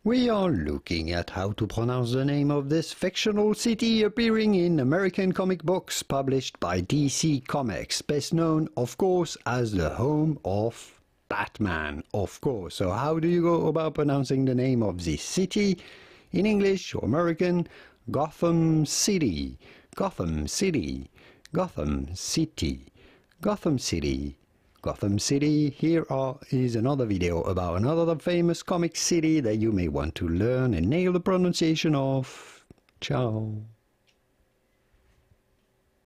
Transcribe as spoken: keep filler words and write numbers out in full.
We are looking at how to pronounce the name of this fictional city appearing in American comic books published by D C Comics, best known, of course, as the home of Batman, of course. So how do you go about pronouncing the name of this city? In English or American, Gotham City, Gotham City, Gotham City, Gotham City, Gotham City. Here are, is another video about another famous comic city that you may want to learn and nail the pronunciation of. Ciao.